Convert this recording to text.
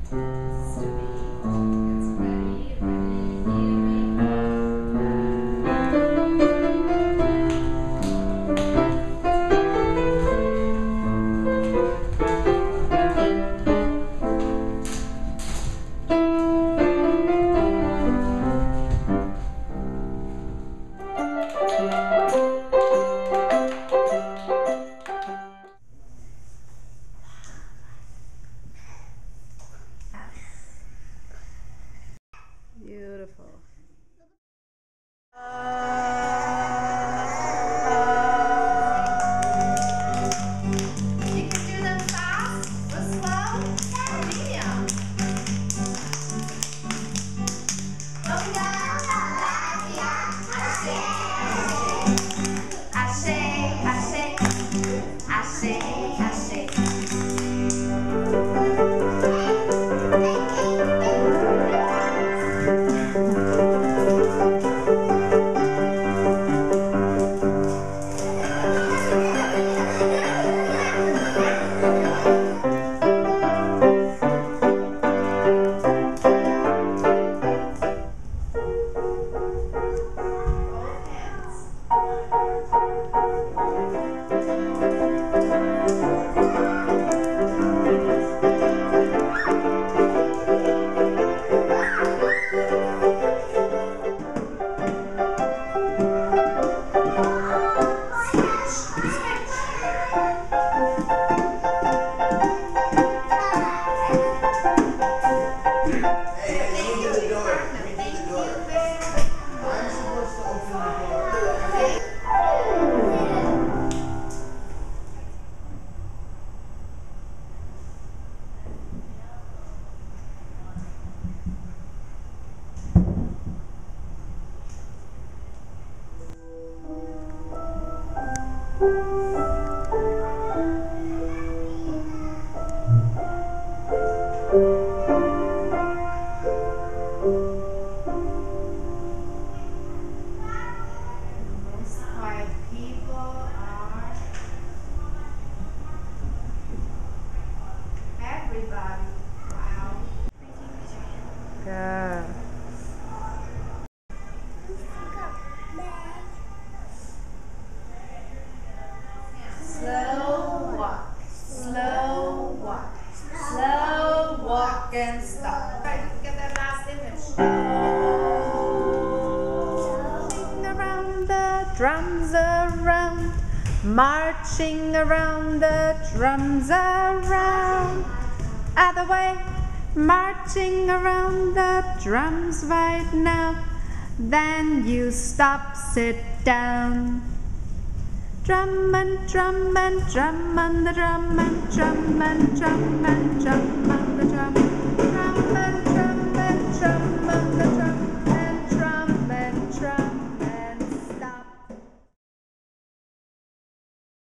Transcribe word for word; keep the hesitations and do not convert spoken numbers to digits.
Beautiful. You can do them fast or slow or medium. I shake, I shake, I shake, I shake. Good. Slow walk, slow walk, slow walk and stop. Try to get that last image. Marching around the drums around, marching around the drums around. Other way, marching around the drums right now. Then you stop, sit down. Drum and drum and drum on the drum and drum and drum and drum on the drum.